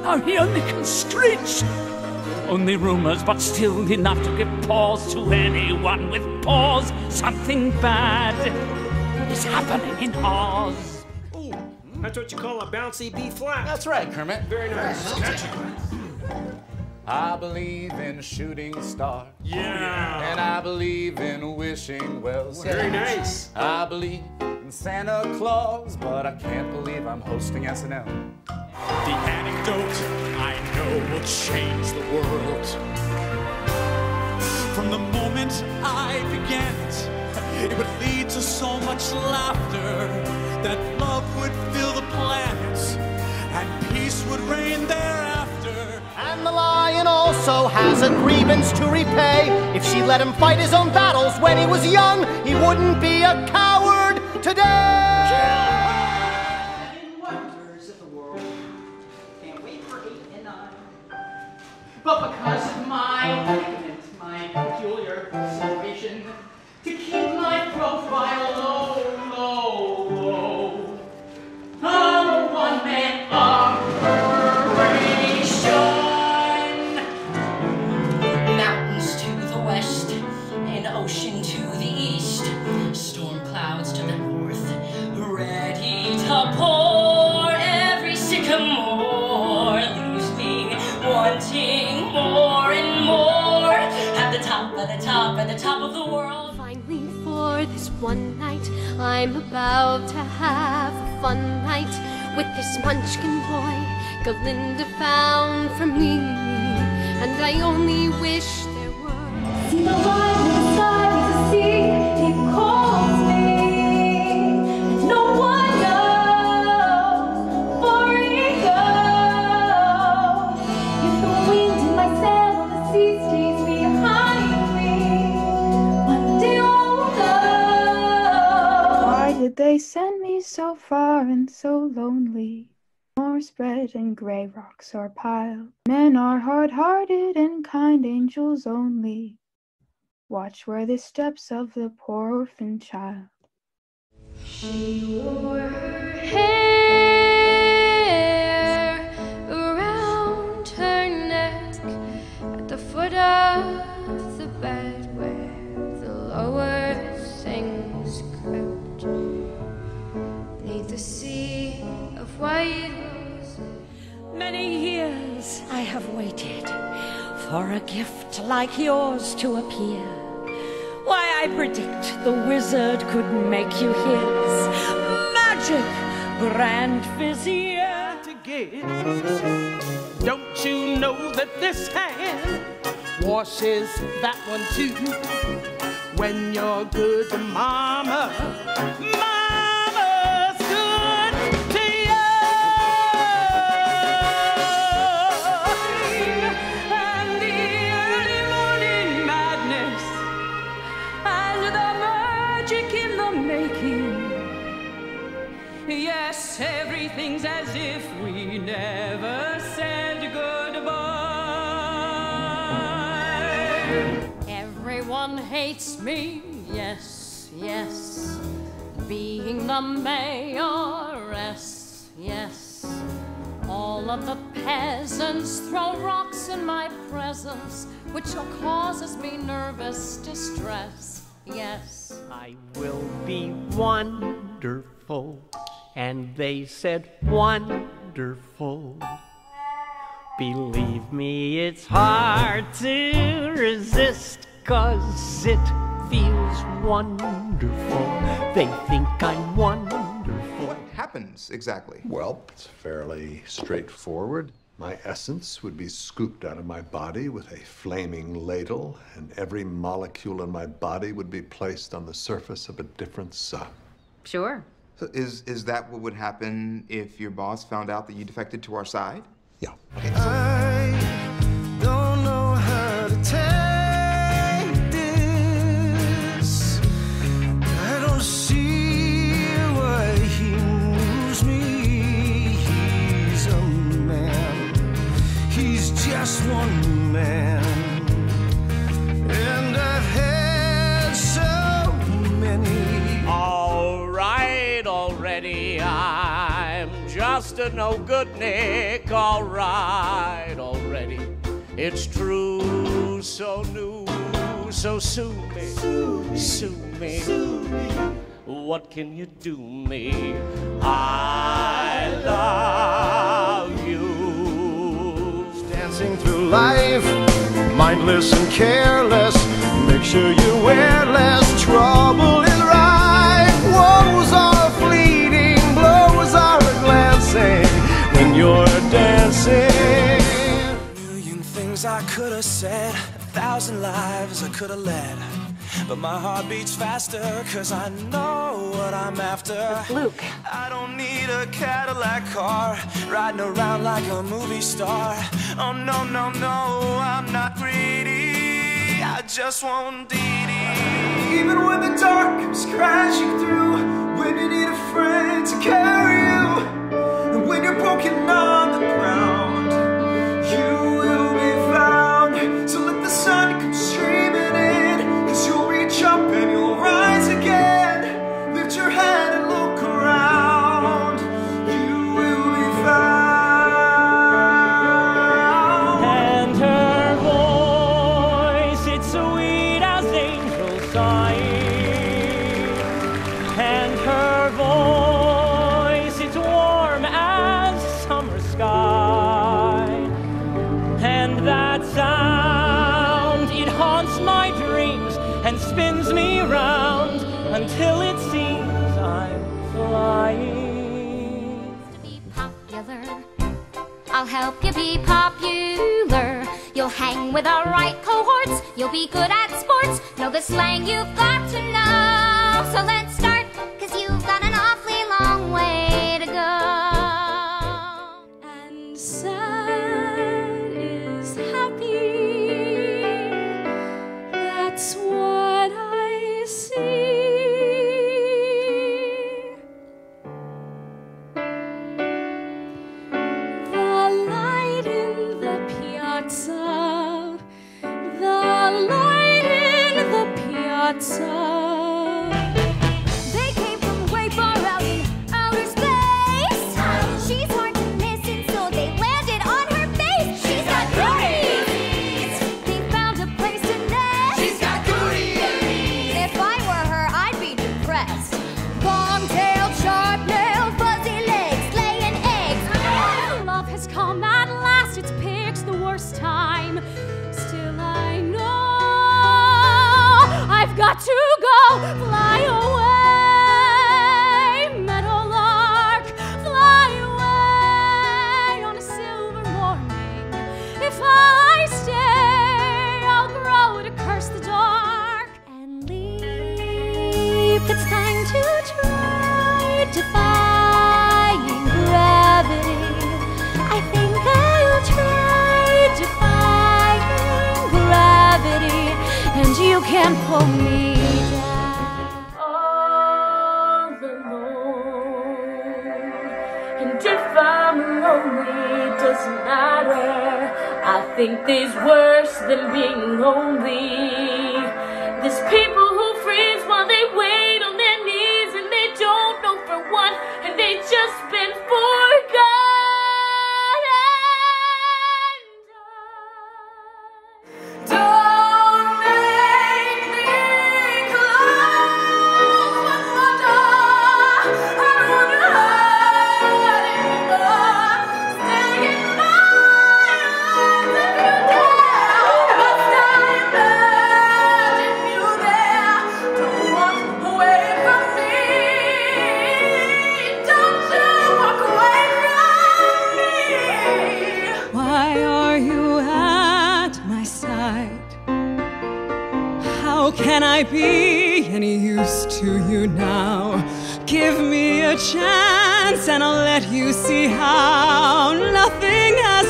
Now he only can screech. Only rumors, but still enough to give pause to anyone with pause. Something bad is happening in Oz. Ooh, that's what you call a bouncy B flat. That's right, Kermit. Very nice. I believe in shooting stars. Yeah. And I believe in wishing well. Very nice. I believe in Santa Claus, but I can't believe I'm hosting SNL. The anecdote I know will change the world. From the moment I began it would lead to so much laughter that love would fill the planet and peace would reign thereafter. And the lion also has a grievance to repay. If she let him fight his own battles when he was young, he wouldn't be a coward today. Wonders of the world. Can't wait for 8 and 9. But because of my predicament, my peculiar situation, to keep my profile low, low, low, I'm a one-man operation. Mountains to the west, an ocean to the east, storm clouds to the north, ready to pour. Every sycamore leaves me wanting more and more. At the top, at the top, at the top of the world. Finally, for this one night, I'm about to have a fun night with this munchkin boy Galinda found for me. And I only wish there were. See the line with the sky with the sea, he calls me. And no one knows where he goes. If the wind in my sail on the sea stays behind me, one day I'll know. Why did they send me so far and so lonely? More spread and grey rocks are piled. Men are hard-hearted and kind, angels only watch where the steps of the poor orphan child. She wore her hair around her neck at the foot of the bed where the lower things crept. Beneath the sea of white roses. Many years I have waited for a gift like yours to appear. Why, I predict the wizard could make you his magic grand vizier To give. Don't you know that this hand washes that one too? When you're good to mama, mama's good to you. And the early morning madness and the magic in the making. Yes, everything's as if we never said goodbye. Everyone hates me, yes, yes. Being the mayoress, yes. All of the peasants throw rocks in my presence, which causes me nervous distress, yes. I will be wonderful, and they said wonderful. Believe me, it's hard to resist, 'cause it feels wonderful. They think I'm wonderful. What happens exactly? Well, it's fairly straightforward. My essence would be scooped out of my body with a flaming ladle, and every molecule in my body would be placed on the surface of a different sun. Sure. So is that what would happen if your boss found out that you defected to our side? Yeah. Okay, I don't know how to take this. I don't see why he moves me. He's a man. He's just one man. And I've had so many. All right, already, I'm just just a no good Nick. All right, already. It's true, so new, so sue me, sue me. What can you do me? I love you. Dancing through life, mindless and careless. Make sure you wear less. Trouble is right. Woes are fleeting, blows are glancing when you're dancing. Million things I could have said, 1,000 lives I could have led. But my heart beats faster, cause I know what I'm after. It's Luke. I don't need a Cadillac car, riding around like a movie star. Oh no, no, no, I'm not greedy, I just want Dee Dee. Even when the dark comes crashing through, when you need a friend to carry you, and when you're broken on the ground, you will be found. So let the sun come streaming in, cause you'll reach up and you'll rise again. Lift your head and look around, you will be found. And her voice, it's sweet as angels sighing. And her voice, it's warm as summer sky. And that sound, it haunts my dreams and spins me round until it seems I'm flying. To be popular, I'll help you be popular. You'll hang with the right cohorts, you'll be good at sports, know the slang you've got to know. So let's start, cause you've got an awfully long way to go. And sad is happy, that's what I see. The light in the piazza, the light in the piazza. They came from way far out in outer space. She's hard to miss, and so they landed on her face. She's got goodies. They found a place to nest. She's got goodies. If I were her, I'd be depressed. Long-tailed, sharp-nailed, fuzzy legs, laying eggs. Love has come at last, it's picked the worst time. Still I know I've got to go. Fly away, meadowlark, fly away on a silver morning. If I stay, I'll grow to curse the dark and leap. It's time to try defying gravity. I think I'll try defying gravity, and you can't pull me down. All alone, and if I'm lonely, it doesn't matter. I think there's worse than being lonely. There's people who freeze while they wait on their knees, and they don't know for what, and they just been forgotten. Don't make me close one more door. I don't wanna hurt anymore. Stay in my arms if you dare. Must I imagine you there? Don't walk away from me. Don't you walk away from me. Why are you at my side? How can I be any use to you now? Give me a chance and I'll let you see how nothing has